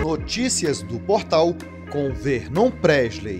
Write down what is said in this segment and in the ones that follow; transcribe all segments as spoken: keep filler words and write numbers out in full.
Notícias do Portal com Vernon Presley.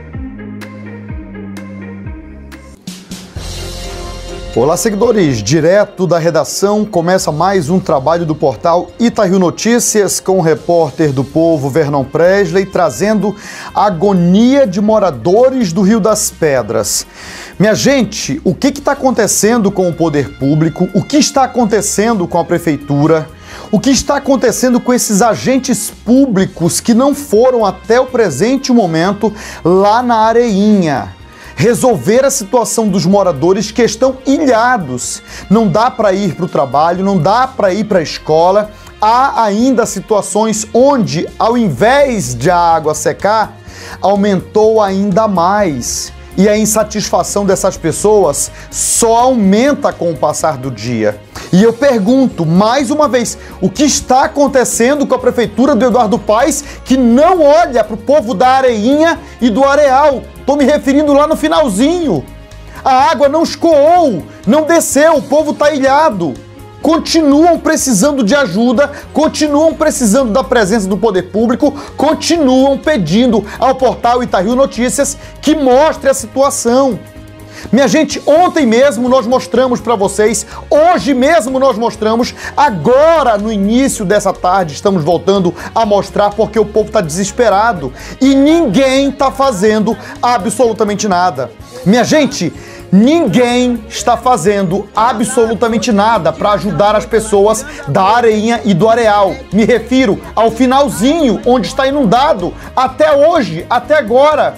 Olá, seguidores! Direto da redação, começa mais um trabalho do portal Itario Notícias com o repórter do Povo Vernon Presley, trazendo a agonia de moradores do Rio das Pedras. Minha gente, o que está acontecendo com o poder público? O que está acontecendo com a prefeitura? O que está acontecendo com esses agentes públicos que não foram até o presente momento lá na Areinha resolver a situação dos moradores que estão ilhados? Não dá para ir para o trabalho, não dá para ir para a escola. Há ainda situações onde, ao invés de a água secar, aumentou ainda mais. E a insatisfação dessas pessoas só aumenta com o passar do dia. E eu pergunto, mais uma vez, o que está acontecendo com a prefeitura do Eduardo Paes que não olha para o povo da Areinha e do Areal? Estou me referindo lá no finalzinho. A água não escoou, não desceu, o povo está ilhado. Continuam precisando de ajuda, continuam precisando da presença do poder público, continuam pedindo ao portal Itario Notícias que mostre a situação. Minha gente, ontem mesmo nós mostramos para vocês, hoje mesmo nós mostramos, agora no início dessa tarde estamos voltando a mostrar porque o povo está desesperado e ninguém está fazendo absolutamente nada. Minha gente, ninguém está fazendo absolutamente nada para ajudar as pessoas da Areinha e do Areal. Me refiro ao finalzinho, onde está inundado até hoje, até agora.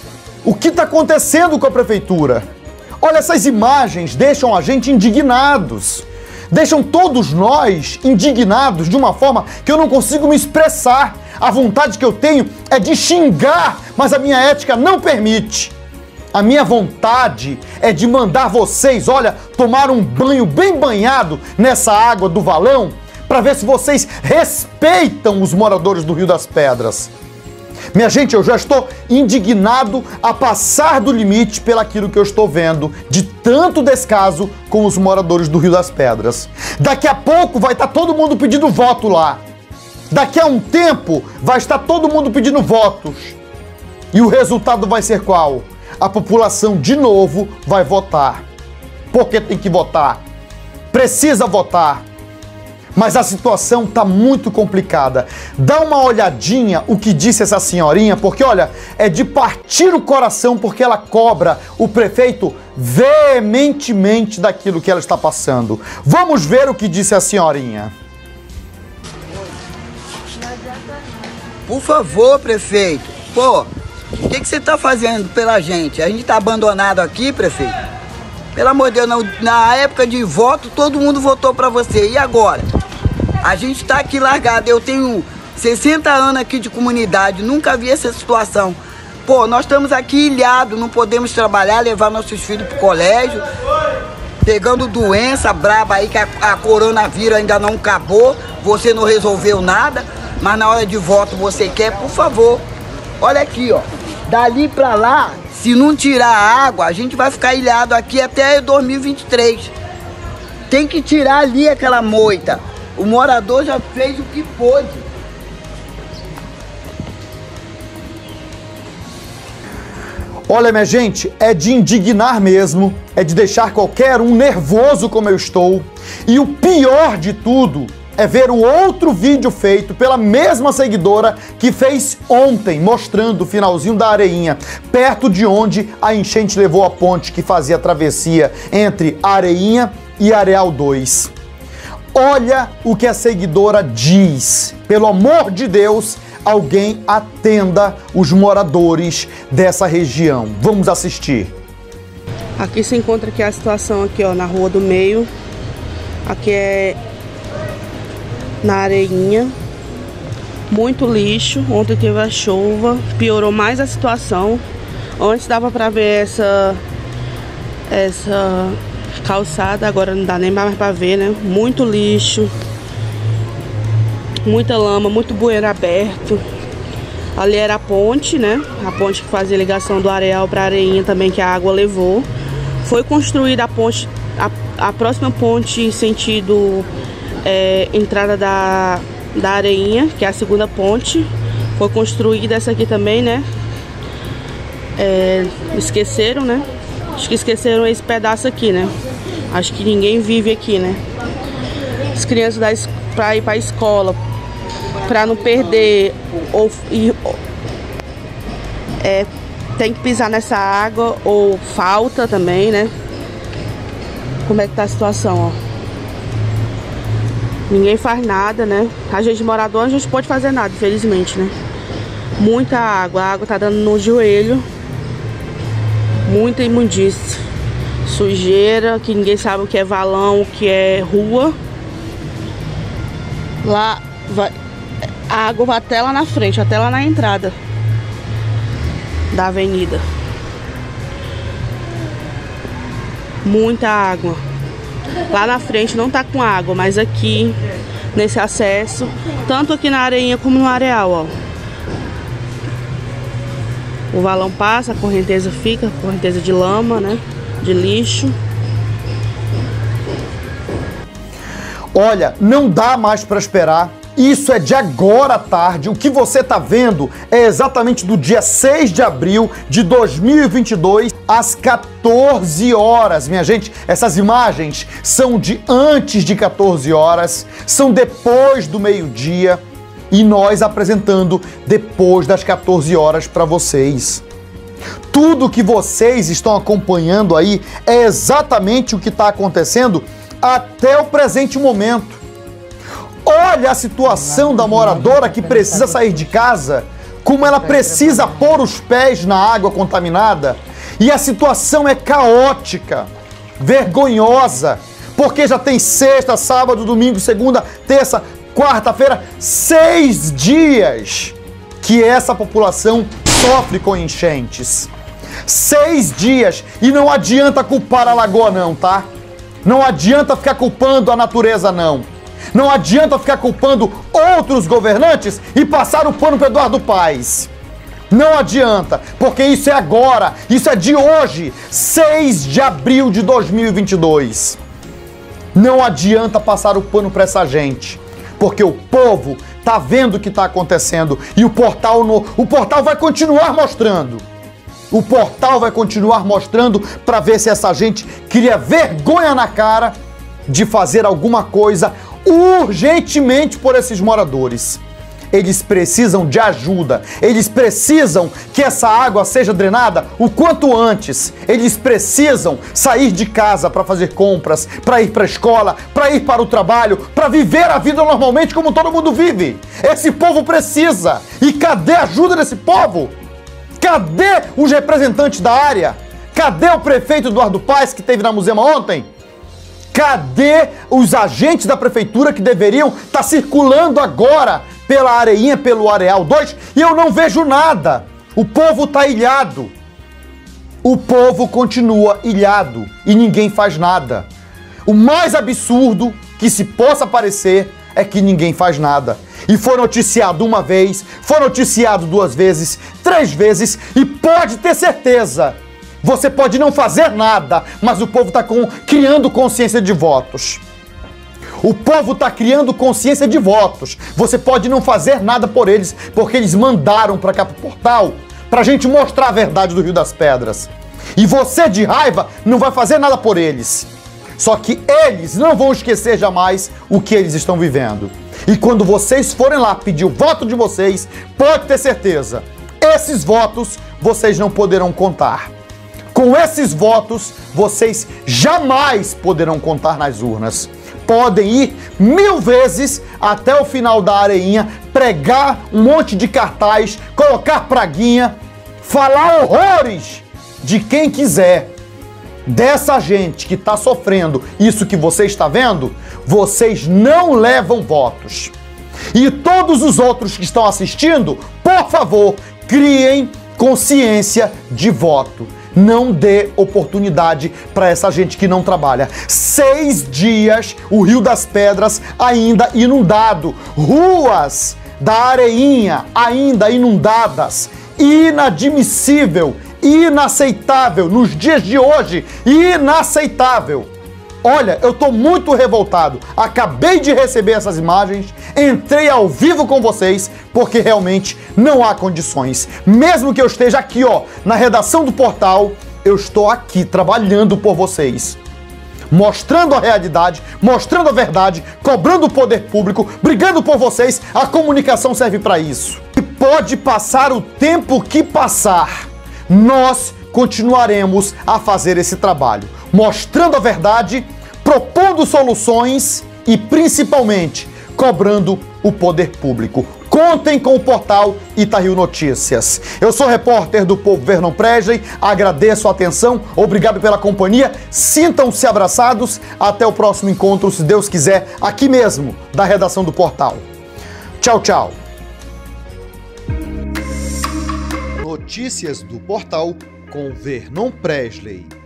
O que está acontecendo com a prefeitura? Olha, essas imagens deixam a gente indignados. Deixam todos nós indignados de uma forma que eu não consigo me expressar. A vontade que eu tenho é de xingar, mas a minha ética não permite. A minha vontade é de mandar vocês, olha, tomar um banho bem banhado nessa água do valão para ver se vocês respeitam os moradores do Rio das Pedras. Minha gente, eu já estou indignado a passar do limite pelaquilo que eu estou vendo de tanto descaso com os moradores do Rio das Pedras. Daqui a pouco vai estar todo mundo pedindo voto lá. Daqui a um tempo vai estar todo mundo pedindo votos. E o resultado vai ser qual? A população de novo vai votar. Porque tem que votar. Precisa votar. Mas a situação está muito complicada. Dá uma olhadinha o que disse essa senhorinha, porque olha, é de partir o coração porque ela cobra o prefeito veementemente daquilo que ela está passando. Vamos ver o que disse a senhorinha. Por favor, prefeito, pô, o que, que você está fazendo pela gente? A gente está abandonado aqui, prefeito? Pelo amor de Deus, na, na época de voto, todo mundo votou para você. E agora? A gente está aqui largado. Eu tenho sessenta anos aqui de comunidade, nunca vi essa situação. Pô, nós estamos aqui ilhados, não podemos trabalhar, levar nossos filhos para o colégio, pegando doença braba aí, que a, a coronavírus ainda não acabou, você não resolveu nada, mas na hora de voto você quer, por favor. Olha aqui, ó, dali para lá, se não tirar a água, a gente vai ficar ilhado aqui até dois mil e vinte e três. Tem que tirar ali aquela moita. O morador já fez o que pôde. Olha, minha gente, é de indignar mesmo, é de deixar qualquer um nervoso como eu estou. E o pior de tudo é ver o outro vídeo feito pela mesma seguidora que fez ontem, mostrando o finalzinho da Areinha, perto de onde a enchente levou a ponte que fazia a travessia entre Areinha e Areal dois. Olha o que a seguidora diz. Pelo amor de Deus, alguém atenda os moradores dessa região. Vamos assistir. Aqui se encontra aqui a situação aqui, ó, na Rua do Meio. Aqui é na Areinha. Muito lixo. Ontem teve a chuva, piorou mais a situação. Antes dava para ver essa essa calçada, agora não dá nem mais para ver, né? Muito lixo, muita lama, muito bueiro aberto. Ali era a ponte, né? A ponte que fazia ligação do Areal para a Areinha também, que a água levou. Foi construída a ponte, a, a próxima ponte em sentido é, entrada da da Areinha, que é a segunda ponte. Foi construída essa aqui também, né? É, esqueceram, né? Acho que esqueceram esse pedaço aqui, né? Acho que ninguém vive aqui, né? As crianças da, pra ir pra escola, pra não perder ou ir, é, tem que pisar nessa água ou falta também, né? Como é que tá a situação, ó? Ninguém faz nada, né? A gente morador, a gente pode fazer nada, infelizmente, né? Muita água, a água tá dando no joelho. Muita imundícia. Sujeira, que ninguém sabe o que é valão, o que é rua. Lá, vai, a água vai até lá na frente, até lá na entrada da avenida. Muita água. Lá na frente não tá com água, mas aqui, nesse acesso, tanto aqui na Areinha como no Areal, ó. O valão passa, a correnteza fica, correnteza de lama, né? De lixo. Olha, não dá mais para esperar. Isso é de agora à tarde. O que você está vendo é exatamente do dia seis de abril de dois mil e vinte e dois, às quatorze horas. Minha gente, essas imagens são de antes de quatorze horas, são depois do meio-dia e nós apresentando depois das quatorze horas para vocês. Tudo que vocês estão acompanhando aí é exatamente o que está acontecendo até o presente momento. Olha a situação da moradora que precisa sair de casa, como ela precisa pôr os pés na água contaminada. E a situação é caótica, vergonhosa, porque já tem sexta, sábado, domingo, segunda, terça, quarta-feira, seis dias que essa população sofre com enchentes. Seis dias, e não adianta culpar a lagoa não, tá? Não adianta ficar culpando a natureza não. Não adianta ficar culpando outros governantes e passar o pano para Eduardo Paes. Não adianta, porque isso é agora, isso é de hoje, seis de abril de dois mil e vinte e dois. Não adianta passar o pano para essa gente, porque o povo tá vendo o que está acontecendo e o portal, no, o portal vai continuar mostrando. O portal vai continuar mostrando para ver se essa gente cria vergonha na cara de fazer alguma coisa urgentemente por esses moradores. Eles precisam de ajuda, eles precisam que essa água seja drenada o quanto antes. Eles precisam sair de casa para fazer compras, para ir para a escola, para ir para o trabalho, para viver a vida normalmente como todo mundo vive. Esse povo precisa. E cadê a ajuda desse povo? Cadê os representantes da área? Cadê o prefeito Eduardo Paes que esteve na Musema ontem? Cadê os agentes da prefeitura que deveriam estar circulando agora pela Areinha, pelo Areal dois? E eu não vejo nada. O povo está ilhado. O povo continua ilhado e ninguém faz nada. O mais absurdo que se possa parecer é que ninguém faz nada. E foi noticiado uma vez, foi noticiado duas vezes, três vezes, e pode ter certeza, você pode não fazer nada, mas o povo está criando consciência de votos. O povo está criando consciência de votos. Você pode não fazer nada por eles, porque eles mandaram para cá pro portal para a gente mostrar a verdade do Rio das Pedras. E você, de raiva, não vai fazer nada por eles. Só que eles não vão esquecer jamais o que eles estão vivendo. E quando vocês forem lá pedir o voto de vocês, pode ter certeza, esses votos vocês não poderão contar. Com esses votos, vocês jamais poderão contar nas urnas. Podem ir mil vezes até o final da Areinha, pregar um monte de cartaz, colocar praguinha, falar horrores de quem quiser. Dessa gente que está sofrendo isso que você está vendo, vocês não levam votos. E todos os outros que estão assistindo, por favor, criem consciência de voto. Não dê oportunidade para essa gente que não trabalha. Seis dias o Rio das Pedras ainda inundado. Ruas da Areinha ainda inundadas. Inadmissível, inaceitável. Nos dias de hoje, inaceitável. Olha, eu tô muito revoltado. Acabei de receber essas imagens, entrei ao vivo com vocês, porque realmente não há condições. Mesmo que eu esteja aqui, ó, na redação do portal, eu estou aqui trabalhando por vocês. Mostrando a realidade, mostrando a verdade, cobrando o poder público, brigando por vocês. A comunicação serve para isso. E pode passar o tempo que passar, nós continuaremos a fazer esse trabalho, mostrando a verdade, propondo soluções e, principalmente, cobrando o poder público. Contem com o portal Itahiu Notícias. Eu sou repórter do Povo Vernon Presley, agradeço a atenção, obrigado pela companhia, sintam-se abraçados, até o próximo encontro, se Deus quiser, aqui mesmo, da redação do portal. Tchau, tchau. Notícias do portal com Vernon Presley.